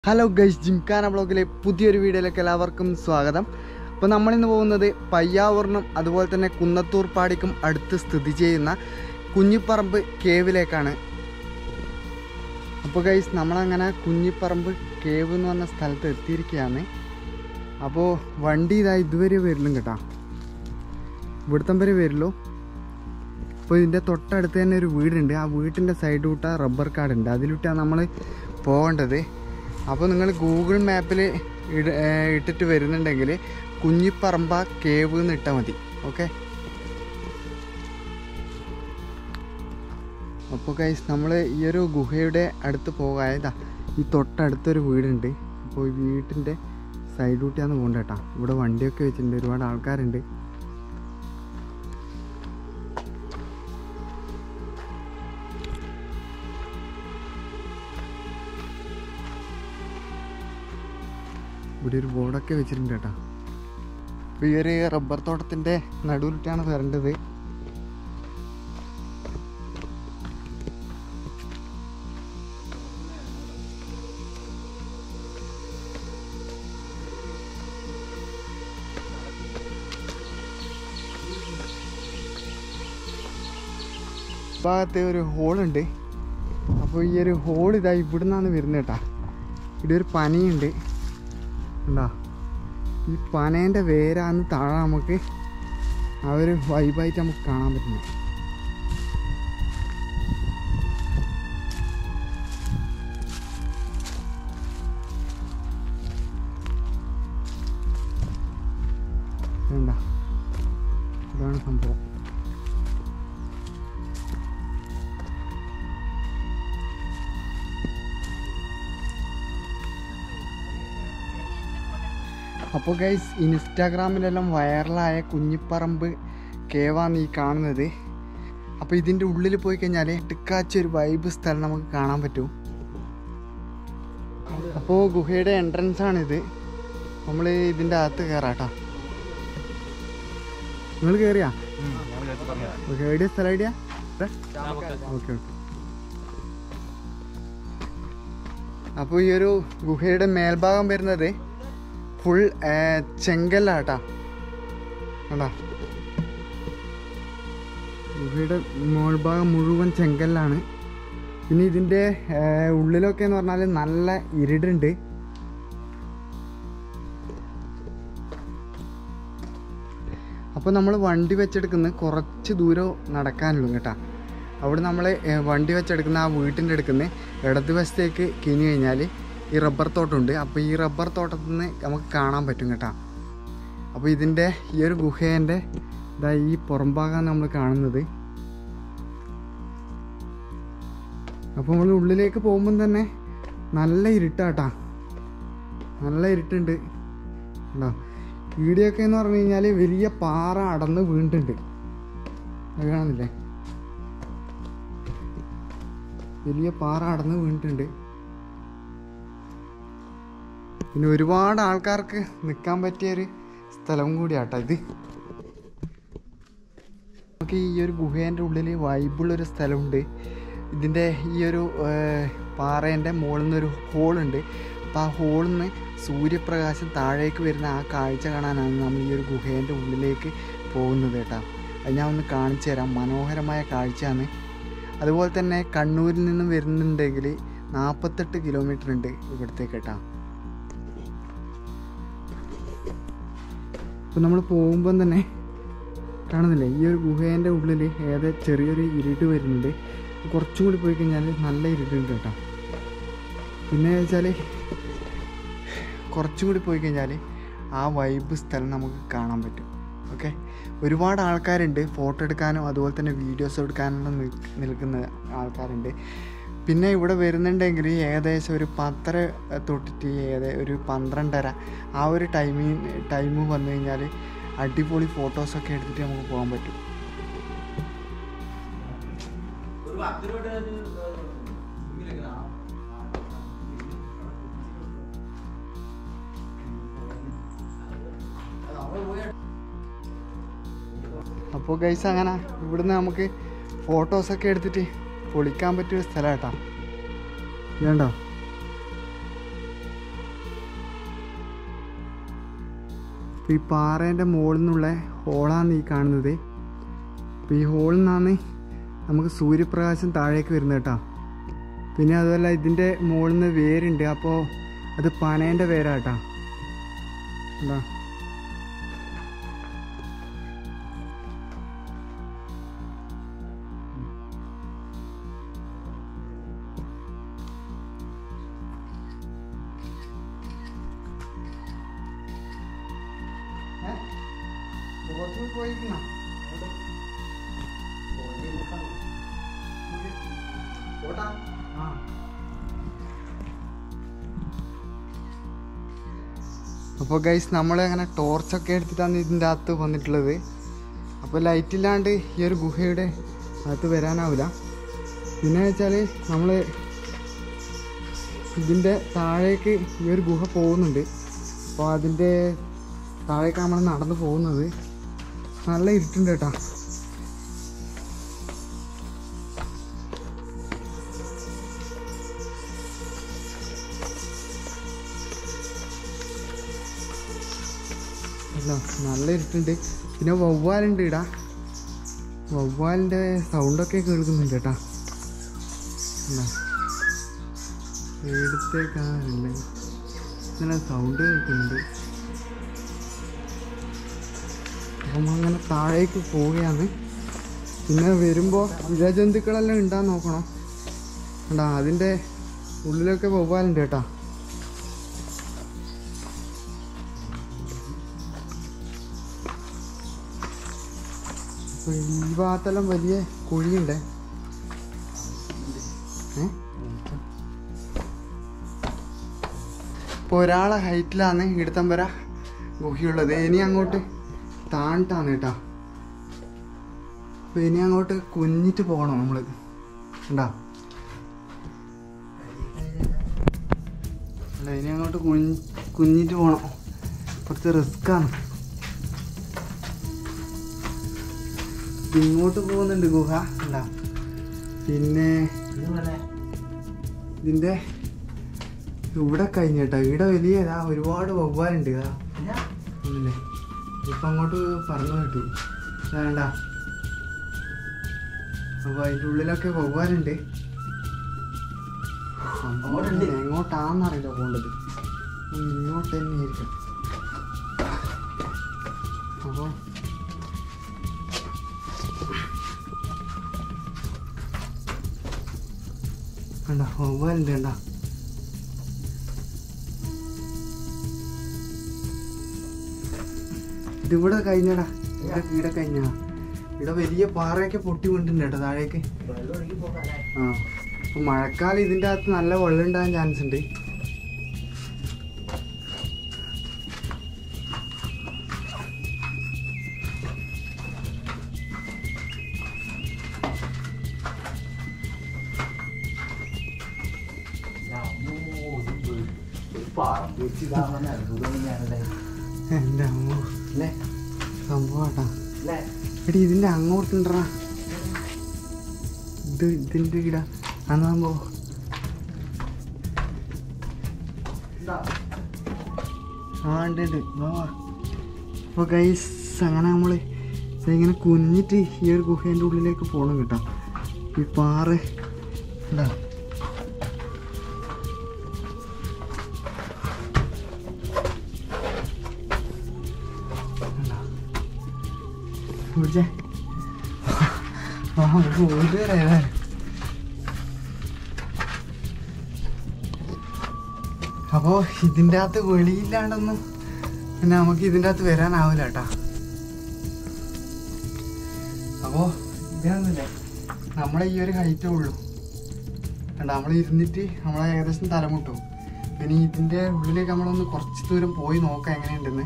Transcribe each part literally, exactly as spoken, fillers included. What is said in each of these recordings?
Hello guys, gymkhana ബ്ലോഗിലെ പുതിയൊരു വീഡിയോയിലേക്ക് എല്ലാവർക്കും സ്വാഗതം. അപ്പോൾ നമ്മളിന്ന് പോകുന്നത് പയ്യാവൂറിനും അതുപോലെ തന്നെ കുന്നത്തൂർ പാടിക്കും അടുത്ത് സ്ഥിതി ചെയ്യുന്ന കുഞ്ഞിപ്പറമ്പ് കേവിലേക്കാണ്. അപ്പോൾ ഗൈസ്, നമ്മളങ്ങനെ കുഞ്ഞിപ്പറമ്പ് കേവ് എന്ന് പറഞ്ഞ സ്ഥലത്ത് എത്തിയിരിക്കുകയാണ്. അപ്പോൾ വണ്ടി ഇതാ ഇതുവരെ വരില്ലും കേട്ടോ, ഇവിടുത്തം വരെ വരുള്ളൂ. അപ്പോൾ ഇതിൻ്റെ തൊട്ടടുത്ത് തന്നെ ഒരു വീടുണ്ട്. ആ വീട്ടിൻ്റെ സൈഡ് വിട്ടാൽ റബ്ബർ കാടുണ്ട്, അതിലിട്ടാണ് നമ്മൾ പോകേണ്ടത്. അപ്പോൾ നിങ്ങൾ ഗൂഗിൾ മാപ്പിൽ ഇട ഇട്ടിട്ട് വരുന്നുണ്ടെങ്കിൽ കുഞ്ഞിപ്പറമ്പ കേവ് എന്ന് ഇട്ടാൽ മതി. ഓക്കെ, അപ്പോൾ ഗൈസ് നമ്മൾ ഈ ഒരു ഗുഹയുടെ അടുത്ത് പോകായതാ. ഈ തൊട്ടടുത്തൊരു വീടുണ്ട്. അപ്പോൾ ഈ വീട്ടിൻ്റെ സൈഡ് കൂട്ടിയാണ് പോകേണ്ടത് കേട്ടോ. ഇവിടെ വണ്ടിയൊക്കെ വെച്ചിട്ടുണ്ട്, ഒരുപാട് ആൾക്കാരുണ്ട്. ഇവിടെ ഒരു ബോർഡൊക്കെ വെച്ചിട്ടുണ്ട് കേട്ടോ. അപ്പോൾ ഈ ഒരു റബ്ബർ തോട്ടത്തിൻ്റെ നടുവിലിട്ടാണ് വരേണ്ടത്. ഭാഗത്ത് ഒരു ഹോളുണ്ട്. അപ്പോൾ ഈ ഒരു ഹോൾ ഇതാ ഇവിടെ നിന്നാണ് വരുന്നത് കേട്ടോ. ഇവിടെ ഒരു പനയുണ്ട് ഉണ്ടോ. ഈ പനേൻ്റെ വേരാന്ന് താഴെ നമുക്ക് ആ ഒരു വൈബായിട്ട് നമുക്ക് കാണാൻ പറ്റുന്നത്. വേണ്ട, ഇതാണ് സംഭവം. അപ്പോൾ ഗൈസ്, ഇൻസ്റ്റാഗ്രാമിലെല്ലാം വൈറലായ കുഞ്ഞിപ്പറമ്പ് കേവാണ് ഈ കാണുന്നത്. അപ്പോൾ ഇതിൻ്റെ ഉള്ളിൽ പോയി കഴിഞ്ഞാൽ ടിക്കാച്ച ഒരു വൈബ് സ്ഥലം നമുക്ക് കാണാൻ പറ്റും. അപ്പോൾ ഗുഹയുടെ എൻട്രൻസ് ആണിത്. നമ്മൾ ഇതിൻ്റെ അകത്ത് കയറാട്ടോ. നിങ്ങൾ കയറിയാ? ഓക്കെ, എവിടെയാ സ്ഥലം? എവിടെയാ? Okay okay. അപ്പോൾ ഈ ഒരു ഗുഹയുടെ മേൽഭാഗം വരുന്നത് ഫുൾ ചെങ്കല്ലാട്ടാ. കണ്ടാ, ഗുഹയുടെ മുകൾഭാഗം മുഴുവൻ ചെങ്കല്ലാണ്. പിന്നെ ഇതിൻ്റെ ഉള്ളിലൊക്കെ എന്ന് പറഞ്ഞാൽ നല്ല ഇരുടുണ്ട്. അപ്പോൾ നമ്മൾ വണ്ടി വെച്ചെടുക്കുന്ന കുറച്ച് ദൂരം നടക്കാനുള്ളൂ കേട്ടോ. അവിടെ നമ്മൾ വണ്ടി വെച്ചെടുക്കുന്ന ആ വീട്ടിൻ്റെ അടുക്കുന്ന ഇടതുവശത്തേക്ക് കിഞ്ഞു കഴിഞ്ഞാൽ ഈ റബ്ബർ തോട്ടമുണ്ട്. അപ്പോൾ ഈ റബ്ബർ തോട്ടത്തിൽ നിന്ന് നമുക്ക് കാണാൻ പറ്റും കേട്ടോ. അപ്പോൾ ഇതിൻ്റെ ഈ ഒരു ഗുഹേൻ്റെ ഇതാ ഈ പുറംഭാഗമാണ് നമ്മൾ കാണുന്നത്. അപ്പോൾ നമ്മൾ ഉള്ളിലേക്ക് പോകുമ്പം തന്നെ നല്ല ഇരുട്ടാട്ടാ, നല്ല ഇരുട്ടുണ്ട് ഉണ്ടോ. വീഡിയോക്കെ എന്ന് പറഞ്ഞു കഴിഞ്ഞാൽ വലിയ പാറ അടന്ന് വീണിട്ടുണ്ട്, അത് കാണുന്നില്ലേ? വലിയ പാറ അടന്ന് വീണിട്ടുണ്ട്. പിന്നെ ഒരുപാട് ആൾക്കാർക്ക് നിൽക്കാൻ പറ്റിയൊരു സ്ഥലവും കൂടിയാട്ടോ ഇത്. നമുക്ക് ഈ ഒരു ഗുഹേൻ്റെ ഉള്ളിൽ വൈബുള്ളൊരു സ്ഥലമുണ്ട്. ഇതിൻ്റെ ഈ ഒരു പാറേൻ്റെ മുകളിൽ നിന്നൊരു ഹോളുണ്ട്. അപ്പോൾ ആ ഹോളിൽ നിന്ന് സൂര്യപ്രകാശം താഴേക്ക് വരുന്ന ആ കാഴ്ച കാണാനാണ് നമ്മൾ ഈ ഒരു ഗുഹേൻ്റെ ഉള്ളിലേക്ക് പോകുന്നത് കേട്ടോ. അത് ഞാൻ ഒന്ന് കാണിച്ചു തരാം. മനോഹരമായ കാഴ്ചയാണ്. അതുപോലെ തന്നെ കണ്ണൂരിൽ നിന്നും വരുന്നുണ്ടെങ്കിൽ നാൽപ്പത്തെട്ട് കിലോമീറ്റർ ഉണ്ട് ഇവിടത്തേക്ക് കേട്ടോ. അപ്പോൾ നമ്മൾ പോകുമ്പം തന്നെ കാണുന്നില്ലേ, ഈ ഒരു ഗുഹേൻ്റെ ഉള്ളിൽ ഏത് ചെറിയൊരു ഇരുട്ട് വരുന്നുണ്ട്. കുറച്ചും കൂടി പോയി കഴിഞ്ഞാൽ നല്ല ഇരുട്ടുണ്ട് കേട്ടോ. പിന്നെ വെച്ചാൽ കുറച്ചും കൂടി പോയി കഴിഞ്ഞാൽ ആ വൈബ് സ്ഥലം നമുക്ക് കാണാൻ പറ്റും. ഓക്കെ, ഒരുപാട് ആൾക്കാരുണ്ട് ഫോട്ടോ എടുക്കാനും അതുപോലെ തന്നെ വീഡിയോസ് എടുക്കാനും നിൽക്കുന്ന ആൾക്കാരുണ്ട്. പിന്നെ ഇവിടെ വരുന്നുണ്ടെങ്കിൽ ഏകദേശം ഒരു പത്തര തൊട്ടിട്ട് ഏത് ഒരു പന്ത്രണ്ടര ആ ഒരു ടൈമിൽ ടൈം വന്നു കഴിഞ്ഞാൽ അടിപൊളി ഫോട്ടോസൊക്കെ എടുത്തിട്ട് നമുക്ക് പോകാൻ പറ്റും. അപ്പോൾ ഗൈസ്, അങ്ങനെ ഇവിടുന്ന് നമുക്ക് ഫോട്ടോസൊക്കെ എടുത്തിട്ട് പൊളിക്കാൻ പറ്റിയൊരു സ്ഥലം കേട്ടോ. ഇതുണ്ടോ, അപ്പോൾ ഈ പാറേൻ്റെ മുകളിൽ നിന്നുള്ള ഹോളാണ് ഈ കാണുന്നത്. അപ്പോൾ ഈ ഹോളിൽ നിന്നാണ് നമുക്ക് സൂര്യപ്രകാശം താഴേക്ക് വരുന്നത് കേട്ടോ. പിന്നെ അതുപോലെ ഇതിൻ്റെ മുകളിൽ നിന്ന് വേരുണ്ട്. അപ്പോൾ അത് പനേൻ്റെ വേരാട്ടോ. എന്താ പോയിരിക്കുന്ന അപ്പോൾ ഗൈസ് നമ്മൾ അങ്ങനെ ടോർച്ചൊക്കെ എടുത്തിട്ടാണ് ഇതിൻ്റെ അകത്ത് വന്നിട്ടുള്ളത്. അപ്പോൾ ലൈറ്റില്ലാണ്ട് ഈ ഒരു ഗുഹയുടെ അകത്ത് വരാനാവില്ല. പിന്നെ വെച്ചാൽ നമ്മൾ ഇതിൻ്റെ താഴേക്ക് ഈ ഒരു ഗുഹ പോകുന്നുണ്ട്. അപ്പോൾ അതിൻ്റെ താഴേക്ക് നമ്മൾ നടന്നു പോകുന്നത്. നല്ല ഇരുട്ടുണ്ട് കേട്ടോ. അല്ല നല്ല ഇരുട്ടുണ്ട്. പിന്നെ വവ്വാലുണ്ട് ഇടാ. വവ്വാലിൻ്റെ സൗണ്ടൊക്കെ കേൾക്കുന്നുണ്ട് കേട്ടോ. അല്ല എടുത്തേക്കാറില്ല, ഇങ്ങനെ സൗണ്ട് കേൾക്കുന്നുണ്ട്. അപ്പം അങ്ങനെ താഴേക്ക് പോവുകയാണ്. പിന്നെ വരുമ്പോൾ ഇഴജന്തുക്കളെല്ലാം ഉണ്ടാകാൻ നോക്കണം കേട്ടോ. അതിൻ്റെ ഉള്ളിലൊക്കെ വവ്വാലുണ്ട് കേട്ടോ. അപ്പോൾ ഈ ഭാഗത്തെല്ലാം വലിയ കുഴിയുണ്ട്. ഏ ഇപ്പോൾ ഒരാളെ ഹൈറ്റിലാണ് ഇടത്തമ്പര ഗുഹയുള്ളത്. ഇനി അങ്ങോട്ട് താണിട്ടാണ് കേട്ടോ. അപ്പോൾ ഇനി അങ്ങോട്ട് കുഞ്ഞിട്ട് പോകണം നമ്മൾ. ഉണ്ടാ അല്ല ഇനി അങ്ങോട്ട് കുഞ്ഞ് കുഞ്ഞിട്ട് പോകണം. കുറച്ച് റിസ്ക്കാണ്. ഇങ്ങോട്ട് പോകുന്നുണ്ട് ഗുഹ. ഉണ്ടാ പിന്നെ ഇതിൻ്റെ ഇവിടെ കഴിഞ്ഞിട്ടോ. ഇവിടെ വലിയ ഇതാ ഒരുപാട് വവ്വാലുണ്ട്. ഇതാ ഒന്നില്ലേ ഇപ്പം അങ്ങോട്ട് പറഞ്ഞു കേട്ടു വേണ്ട. അപ്പോൾ അതിൻ്റെ ഉള്ളിലൊക്കെ വവ്വാലുണ്ട്. എങ്ങോട്ടാണെന്നറിയില്ല പോകേണ്ടത്. ഇങ്ങോട്ട് തന്നെ ആയിരിക്കും. അപ്പോൾ കണ്ട വവ്വാലുണ്ട്. കണ്ട ഇതിവിടെ കഴിഞ്ഞടാ. ഇവിടെ ഇവിടെ കഴിഞ്ഞാ. ഇവിടെ വലിയ പാറയൊക്കെ പൊട്ടി കൊണ്ടിട്ടുണ്ട് കേട്ടോ താഴേക്ക്. ആ അപ്പോൾ മഴക്കാലം ഇതിൻ്റെ അകത്ത് നല്ല വെള്ളം ഉണ്ടാകാൻ ചാൻസ് ഉണ്ട്. എൻ്റെ അമ്മ അല്ലേ സംഭവട്ടാ. എടി ഇതിൻ്റെ അങ്ങോട്ടുണ്ടാ. ഇത് ഇതിൻ്റെ ഇട അന്ന് സംഭവം. ആ ഉണ്ട് ഉണ്ട്. അപ്പോൾ ഗൈസ് അങ്ങനെ നമ്മൾ ഇങ്ങനെ കുഞ്ഞിട്ട് ഈ ഒരു ഗുഹേൻ്റെ ഉള്ളിലേക്ക് പോകണം കേട്ടോ. ഈ പാറ എന്താ പിടിച്ചേ. ആ ഒരു അപ്പോൾ ഇതിൻ്റെ അകത്ത് വെളിയില്ലാണ്ടൊന്നും പിന്നെ നമുക്ക് ഇതിൻ്റെ അകത്ത് വരാനാവില്ല കേട്ടോ. അപ്പോൾ ഇതാണെന്നില്ലേ നമ്മളെ ഈ ഒരു ഹൈറ്റേ ഉള്ളൂ കണ്ട. നമ്മൾ ഇരുന്നിട്ട് നമ്മളെ ഏകദേശം തലമുട്ടും. പിന്നെ ഇതിൻ്റെ ഉള്ളിലേക്ക് നമ്മളൊന്ന് കുറച്ച് ദൂരം പോയി നോക്കാം എങ്ങനെയുണ്ടെന്ന്.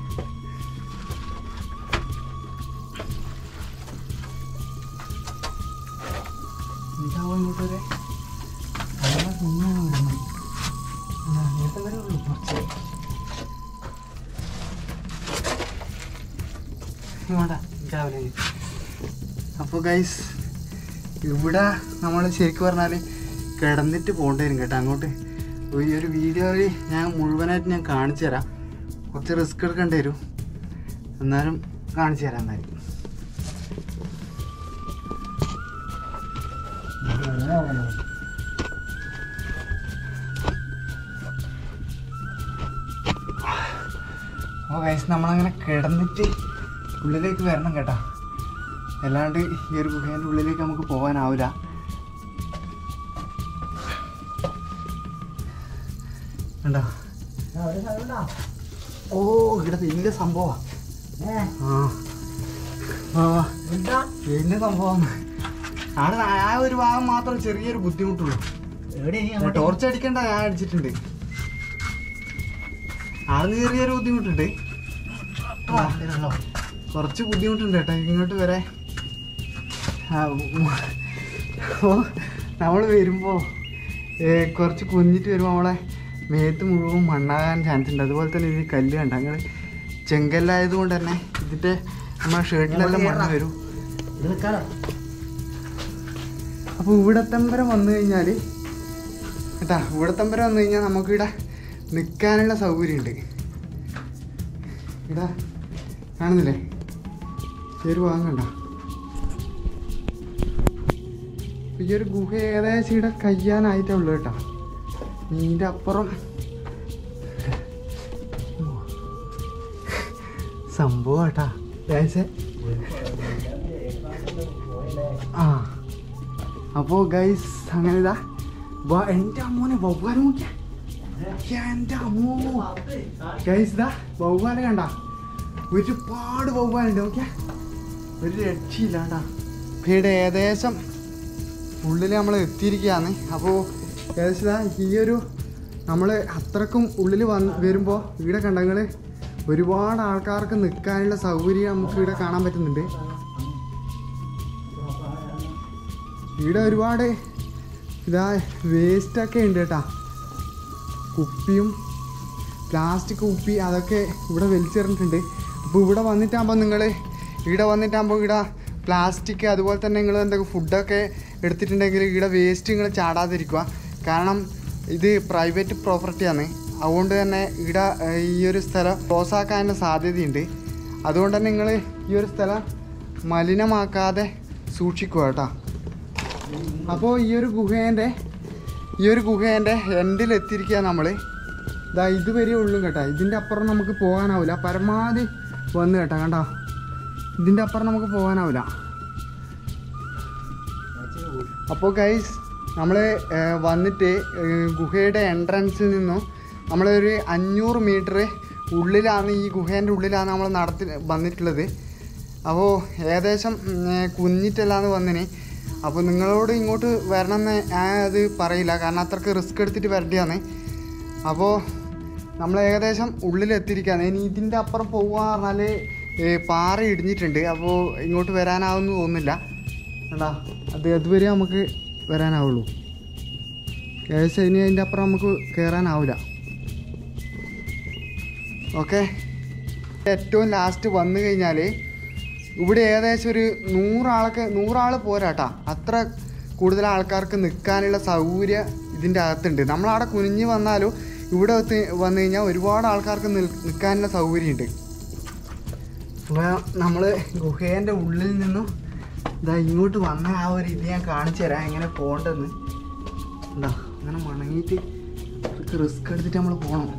ഇതാവോ ഇങ്ങോട്ട് വരെ വരെ ഉള്ളൂ കുറച്ച്. ഇങ്ങോട്ടാ രാവിലെ. അപ്പോൾ ഗൈസ് ഇവിടെ നമ്മൾ ശരിക്കും പറഞ്ഞാൽ കിടന്നിട്ട് പോകേണ്ടി വരും കേട്ടോ അങ്ങോട്ട്. ഈ ഒരു വീഡിയോയിൽ ഞാൻ മുഴുവനായിട്ട് ഞാൻ കാണിച്ചു തരാം. കുറച്ച് റിസ്ക് എടുക്കേണ്ടി വരും. എന്നാലും കാണിച്ചു തരാം. എന്നാലും അപ്പോൾ ഗൈസ് നമ്മളങ്ങനെ കിടന്നിട്ട് ഉള്ളിലേക്ക് വരണം കേട്ടോ. അല്ലാണ്ട് ഈ ഒരു ഗുഹേൻ്റെ ഉള്ളിലേക്ക് നമുക്ക് പോകാനാവില്ല. കണ്ടോ? ഓ ഇവിടെ വലിയ സംഭവമാണ്. ആ വലിയ സംഭവമാണ്. ആണ് ആ ഒരു ഭാഗം മാത്രം ചെറിയൊരു ബുദ്ധിമുട്ടുള്ളൂ. ടോർച്ച് അടിക്കണ്ട, ഞാൻ അടിച്ചിട്ടുണ്ട്. ആള് ചെറിയൊരു ബുദ്ധിമുട്ടുണ്ട്, കുറച്ച് ബുദ്ധിമുട്ടുണ്ട് കേട്ടോ ഇങ്ങോട്ട് വരെ. അപ്പോൾ നമ്മൾ വരുമ്പോൾ കുറച്ച് കുഞ്ഞിട്ട് വരുമ്പോൾ നമ്മളെ മേത്ത് മുഴുവൻ മണ്ണാകാൻ ചാൻസ് ഉണ്ട്. അതുപോലെ തന്നെ ഇത് കല്ല് കണ്ട ഞങ്ങൾ ചെങ്കല്ലായത് കൊണ്ട് തന്നെ ഇതിൻ്റെ നമ്മളെ ഷർട്ടിലെല്ലാം മണ്ണ് വരും. അപ്പോൾ ഇവിടത്തമ്പരം വന്നു കഴിഞ്ഞാൽ കേട്ടാ, ഇവിടത്തമ്പരം വന്നു കഴിഞ്ഞാൽ നമുക്കിവിടെ നിൽക്കാനുള്ള സൗകര്യമുണ്ട്. ഇവിടെ കാണുന്നില്ലേ ഒരു ഭാഗം കണ്ട. ഈ ഒരു ഗുഹ ഏകദേശം ഇവിടെ കഴിയാനായിട്ടേ ഉള്ളൂ കേട്ടോ. ഇതിൻ്റെ അപ്പുറം സംഭവം കേട്ടാ. ആ അപ്പോൾ ഗൈസ് അങ്ങനെ ഇതാ എൻ്റെ അമ്മോനെ വവ്വാല് നോക്കിയാ. എൻ്റെ അമ്മോ ഗൈസ് ഇതാ വവ്വാല് കണ്ട, ഒരുപാട് വവ്വാലുണ്ട്. നോക്കിയാ ഒരു രക്ഷയില്ല കേട്ടാ. ഇവിടെ ഏകദേശം ഉള്ളിൽ നമ്മൾ എത്തിയിരിക്കുകയാണ്. അപ്പോൾ ഏകദേശം ഇതാ ഈ ഒരു നമ്മൾ അത്രക്കും ഉള്ളിൽ വന്ന് വരുമ്പോൾ ഇവിടെ കണ്ടങ്ങൾ ഒരുപാട് ആൾക്കാർക്ക് നിൽക്കാനുള്ള സൗകര്യം നമുക്ക് ഇവിടെ കാണാൻ പറ്റുന്നുണ്ട്. ഇവിടെ ഒരുപാട് ഇതാ വേസ്റ്റൊക്കെ ഉണ്ട് കേട്ടാ. കുപ്പിയും പ്ലാസ്റ്റിക് കുപ്പി അതൊക്കെ ഇവിടെ വലിച്ചെറിഞ്ഞിട്ടുണ്ട്. അപ്പോൾ ഇവിടെ വന്നിട്ടാകുമ്പോൾ നിങ്ങൾ ഇവിടെ വന്നിട്ടാകുമ്പോൾ ഇവിടെ പ്ലാസ്റ്റിക് അതുപോലെ തന്നെ നിങ്ങൾ എന്തൊക്കെ ഫുഡൊക്കെ എടുത്തിട്ടുണ്ടെങ്കിൽ ഇവിടെ വേസ്റ്റ് നിങ്ങൾ ചാടാതിരിക്കുക. കാരണം ഇത് പ്രൈവറ്റ് പ്രോപ്പർട്ടിയാണ്. അതുകൊണ്ട് തന്നെ ഇവിടെ ഈ ഒരു സ്ഥലം ക്ലോസ് ആക്കാനുള്ള സാധ്യതയുണ്ട്. അതുകൊണ്ട് തന്നെ നിങ്ങൾ ഈ ഒരു സ്ഥലം മലിനമാക്കാതെ സൂക്ഷിക്കുക കേട്ടോ. അപ്പോൾ ഈ ഒരു ഗുഹേൻ്റെ ഈ ഒരു ഗുഹേൻ്റെ എൻഡിലെത്തിയിരിക്കുക നമ്മൾ. ഇതാ ഇതുവരെ ഉള്ളൂ കേട്ടോ. ഇതിൻ്റെ അപ്പുറം നമുക്ക് പോകാനാവില്ല. പരമാവധി വന്ന് കേട്ടോ കണ്ടോ. ഇതിൻ്റെ അപ്പുറം നമുക്ക് പോകാനാവില്ല. അപ്പോൾ ഗൈസ് നമ്മൾ വന്നിട്ട് ഗുഹയുടെ എൻട്രൻസിൽ നിന്നും നമ്മളൊരു അഞ്ഞൂറ് മീറ്റർ ഉള്ളിലാണ്, ഈ ഗുഹേൻ്റെ ഉള്ളിലാണ് നമ്മൾ നടത്തി വന്നിട്ടുള്ളത്. അപ്പോൾ ഏകദേശം കുഞ്ഞിട്ടെല്ലാന്ന് വന്നിന്. അപ്പോൾ നിങ്ങളോട് ഇങ്ങോട്ട് വരണമെന്ന് ഞാൻ അത് പറയില്ല, കാരണം അത്രയ്ക്ക് റിസ്ക് എടുത്തിട്ട് വരേണ്ടതാണ്. അപ്പോൾ നമ്മൾ ഏകദേശം ഉള്ളിലെത്തിയിരിക്കുകയാണ്. ഇനി ഇതിൻ്റെ അപ്പുറം പോകുക പറഞ്ഞാൽ പാറ ഇടിഞ്ഞിട്ടുണ്ട്. അപ്പോൾ ഇങ്ങോട്ട് വരാനാവുമെന്ന് തോന്നുന്നില്ല കേട്ടോ. അത് അതുവരെ നമുക്ക് വരാനാവുള്ളൂ. ഏകദേശം ഇനി അതിൻ്റെ അപ്പുറം നമുക്ക് കയറാനാവില്ല. ഓക്കെ, ഏറ്റവും ലാസ്റ്റ് വന്നു കഴിഞ്ഞാൽ ഇവിടെ ഏകദേശം ഒരു നൂറാൾക്ക് നൂറാൾ പോരാട്ടാ. അത്ര കൂടുതൽ ആൾക്കാർക്ക് നിൽക്കാനുള്ള സൗകര്യം ഇതിൻ്റെ അകത്തുണ്ട്. നമ്മളവിടെ കുനിഞ്ഞ് വന്നാലും ഇവിടെ വന്നു കഴിഞ്ഞാൽ ഒരുപാട് ആൾക്കാർക്ക് നിൽക്കാനുള്ള സൗകര്യമുണ്ട്. അപ്പോൾ നമ്മൾ ഗുഹേൻ്റെ ഉള്ളിൽ നിന്നും ഇതാ ഇങ്ങോട്ട് വന്ന ആ ഒരു ഇത് ഞാൻ കാണിച്ചു തരാം എങ്ങനെ പോകേണ്ടതെന്ന്. എന്താ അങ്ങനെ മണങ്ങിയിട്ട് റിസ്ക് എടുത്തിട്ട് നമ്മൾ പോകണം.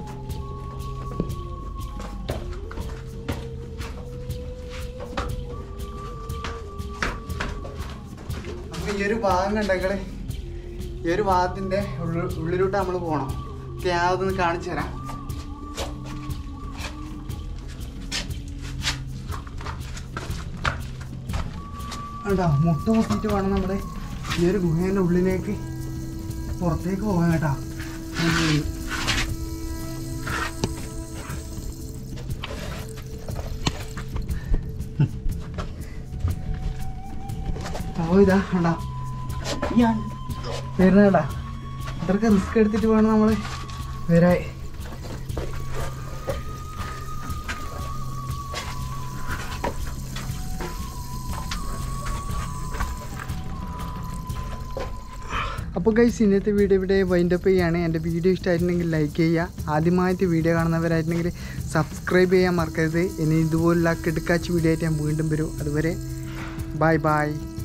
അപ്പോൾ ഈ ഒരു ഭാഗം കണ്ടെങ്കിൽ ഈ ഒരു ഭാഗത്തിൻ്റെ ഉള്ളിൽ ഉള്ളിലോട്ട് നമ്മൾ പോകണം. ഓക്കെ, ഞാൻ അതൊന്ന് കാണിച്ചു തരാം. കേട്ടോ, മുട്ട മുട്ടിയിട്ട് വേണം നമ്മുടെ ഈ ഒരു ഗുഹേൻ്റെ ഉള്ളിലേക്ക് പുറത്തേക്ക് പോകാൻ കേട്ടോ. അപ്പോൾ ഇതാ കേട്ടാ വരുന്ന കേട്ടാ. അത്രയ്ക്ക് റിസ്ക് എടുത്തിട്ട് വേണം നമ്മൾ വരാൻ. അപ്പോൾ അപ്പോൾ ഗൈസ് ഇന്നത്തെ വീഡിയോ ഇവിടെ വൈൻഡപ്പ് ചെയ്യുകയാണ്. എൻ്റെ വീഡിയോ ഇഷ്ടമായിട്ടുണ്ടെങ്കിൽ ലൈക്ക് ചെയ്യുക. ആദ്യമായിട്ട് വീഡിയോ കാണുന്നവരായിട്ടുണ്ടെങ്കിൽ സബ്സ്ക്രൈബ് ചെയ്യാൻ മറക്കരുത്. ഇനി ഇതുപോലുള്ള കിടക്കാച്ച് വീഡിയോ ആയിട്ട് ഞാൻ വീണ്ടും വരും. അതുവരെ ബൈ ബൈ.